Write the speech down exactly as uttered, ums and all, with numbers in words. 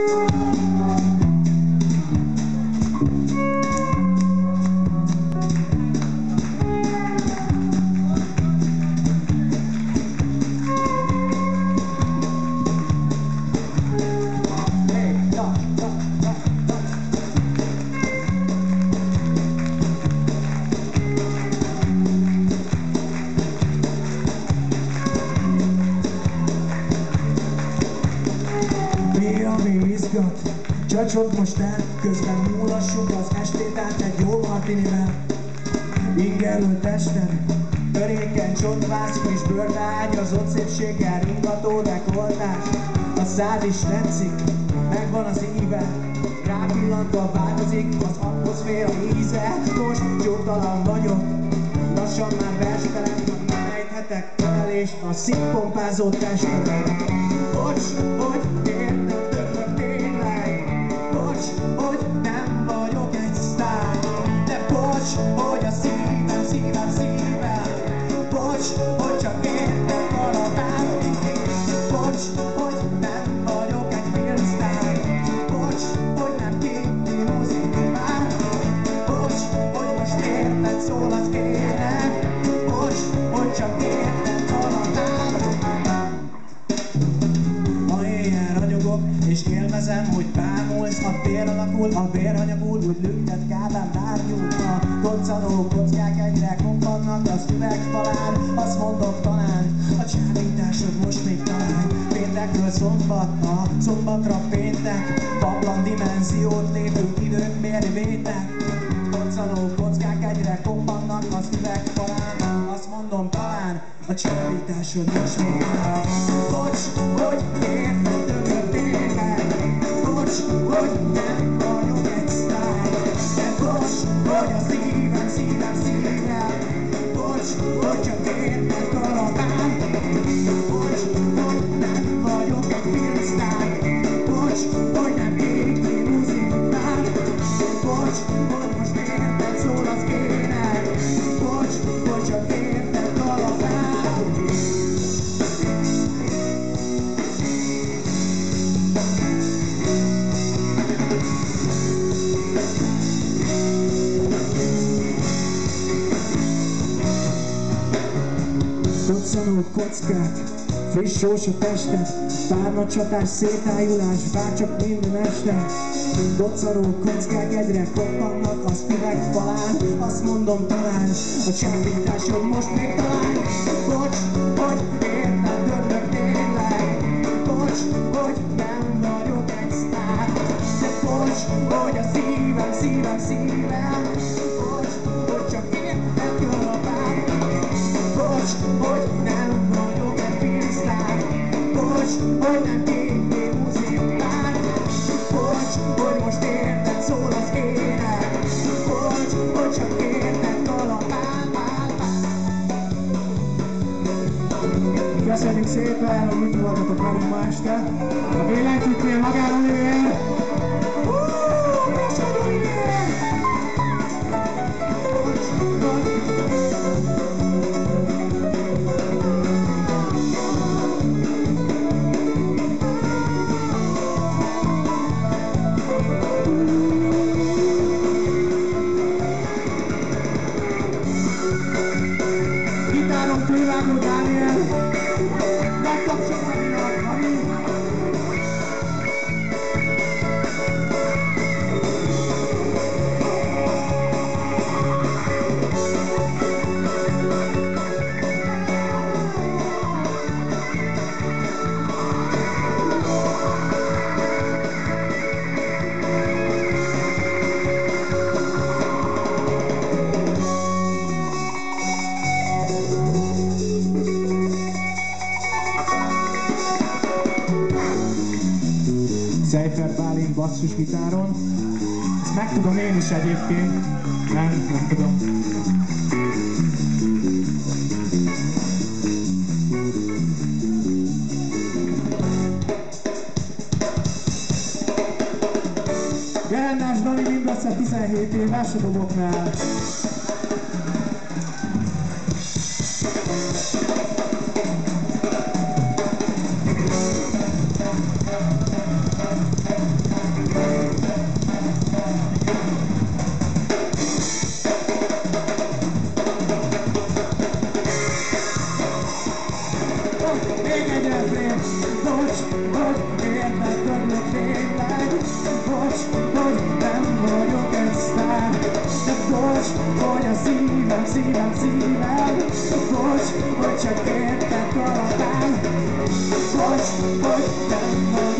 Csacsog most el, közben múlassuk az estét át egy jó martinivel. Ingerül testem, törékeny csontvász, friss bőrbe ágyazott szépséggel ringató dekoltás. A szád is tetszik, megvan az íve, rápillantva változik az atmoszféra íze. Most jótalan vagyok, lassan már verstelen, nem ejthetek ölelést a színpompázó testemre. Bocs, hogy értem törlök tényleg, bocs, hogy nem vagyok egy sztár, de bocs, hogy a szívem, szívem, szívem, bocs, hogy csak érted kalapál, bocs, hogy nem vagyok egy filmsztár, bocs, hogy nem képi muzikál, bocs, hogy most érted szól az ének, bocs, hogy csak érted kalapál. Ma éjjel ragyogok és élvezem, hogy bámulsz, a tér alakul, a vér hanyagul, úgy lüktet kádán bárgyul. A koccanó kockák egyre koppannak az üvegfalán, azt mondok talán, a csábításod most még talán. Péntekről szombat, a szombatra péntek, paplan dimenziót lépünk idők mérvétek. Koccanó kockák egyre koppannak az üvegfalán, azt mondom talán, a csábításod most még talán. Bocs, hogy érted többet tényleg, bocs, hogy nem vagyok egy sztár, de bocs, hogy a szívem, szívem, szívem, bocs, hogy csak érted kalapál, bocs, hogy nem vagyok egy filmsztár, bocs, hogy nem égi muzikál, bocs, hogy most érted szól az ének, bocs, hogy csak érted kalapál. Koccanó kockák, friss sós a testet, párna csatás, szétájulás, bárcsak minden este. Koccanó kockák egyre koppannak az üvegfalán, azt mondom talán, a csábításod most még talán. Bocs, hogy érted döntök tényleg, bocs, hogy nem vagyok egy sztár, de bocs, hogy a szívem, szívem, szívem, bocs, hogy csak érted kalapál, bocs, hogy nem vagyok egy filmsztár, bocs, hogy nem képi muzikál, bocs, hogy most érted szól az ének, bocs, hogy csak érted kalapál. Köszönjük szépen, hogy itt voltatok velünk ma este. A billentyűknél magára nőjön! Gitáron Fővágó Dániel, megtapsolhatnak, Havi! Szejfer Bálint basszusgitáron. Ezt megtudom én is egyébként. Nem, nem tudom. Gerendás Dani mindössze tizenhét éves a doboknál. szívem, szívem, szívem. Bocs, hogy csak érted karatán. Bocs, hogy nem